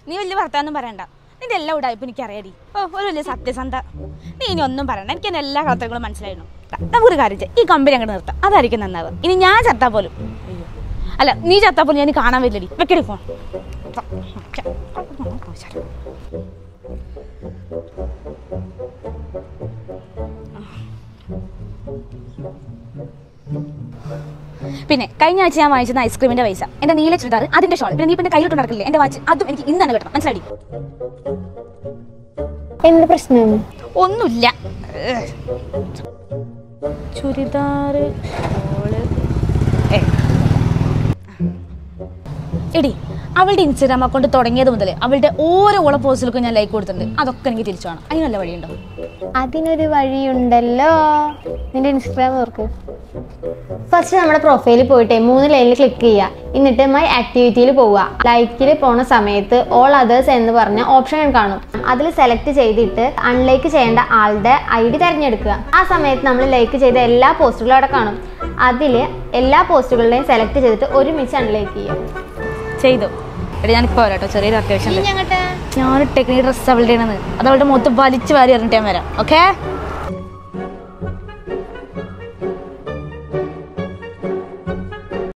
നീ വലിയ വർത്താനം പറയണ്ട. നിന്റെ എല്ലാ ഉടായ്പ എനിക്കറിയാടി. ഒരു വലിയ സത്യസന്ധ. നീ ഇനി ഒന്നും പറയണ്ട. എനിക്ക് എൻ്റെ എല്ലാ കഥകളും മനസ്സിലായിരുന്നു. നമുക്കൊരു കാര്യം ചെയ്യാം, ഈ കമ്പനി അങ്ങോട്ട് നിർത്താം. അതായിരിക്കും നന്നാവുക. ഇനി ഞാൻ ചത്താ പോലും അല്ല, നീ ചത്താ പോലും ഞാൻ കാണാൻ വരില്ലടി. വെക്കടി ഫോൺ. പിന്നെ കഴിഞ്ഞ ആഴ്ച ഞാൻ വാങ്ങിച്ചത് ഐസ്ക്രീമിന്റെ പൈസ, എന്റെ നീല ചുരിദാർ, അതിന്റെ ഷോൾ, പിന്നെ നീ പിന്നെ കയ്യിലോട്ട് നടക്കില്ലേ എന്റെ വാച്ച്, അതും എനിക്ക് ഇന്നാണ് കിട്ടണം. മനസ്സിലായി? എന്ത് പ്രശ്നം? ഒന്നുമില്ല. ചുരിദാർ എടി, അവളുടെ ഇൻസ്റ്റാഗ്രാം അക്കൗണ്ട് തുടങ്ങിയത് മുതൽ അവളുടെ ഓരോ ഓള പോസ്റ്റിലേക്കും ഞാൻ ലൈക്ക് കൊടുത്തിട്ടുണ്ട്. അതൊക്കെ എനിക്ക് തിരിച്ചു വേണം. അതിനുള്ള വഴിയുണ്ടോ? അതിനൊരു വഴിയുണ്ടല്ലോ. നിന്റെ ഇൻസ്റ്റാഗ്രാം ഓർക്ക്. ഫസ്റ്റ് നമ്മുടെ പ്രൊഫൈലിൽ പോയിട്ട് 3 ലൈനിൽ ക്ലിക്ക് ചെയ്യുക. എന്നിട്ട് മൈ ആക്ടിവിറ്റിയിൽ പോവുക. ലൈക്കിൽ പോണ സമയത്ത് ഓൾ അതേഴ്സ് എന്ന് പറഞ്ഞ ഓപ്ഷൻ കാണും. അതിൽ സെലക്ട് ചെയ്തിട്ട് അൺലൈക്ക് ചെയ്യേണ്ട ആളുടെ ID തിരഞ്ഞെടുക്കുക. ആ സമയത്ത് നമ്മൾ ലൈക്ക് ചെയ്ത എല്ലാ പോസ്റ്റുകളും അവിടെ കാണും. അതിൽ എല്ലാ പോസ്റ്റുകളുടെയും സെലക്ട് ചെയ്തിട്ട് ഒരുമിച്ച് അൺലൈക്ക് ചെയ്യുക. ചെയ്തു. എടി ഞാനിപ്പോൾ വരാട്ടോ, ചെറിയൊരു അത്യാവശ്യം. ഞാനിട്ടേക്കുന്ന ഈ ഡ്രസ്സ് അവളുടെ ആണെന്ന്, അത് അവളുടെ മുഖത്ത് വലിച്ചു വാരി അറിഞ്ഞിട്ട് ഞാൻ വരാം. ഓക്കെ?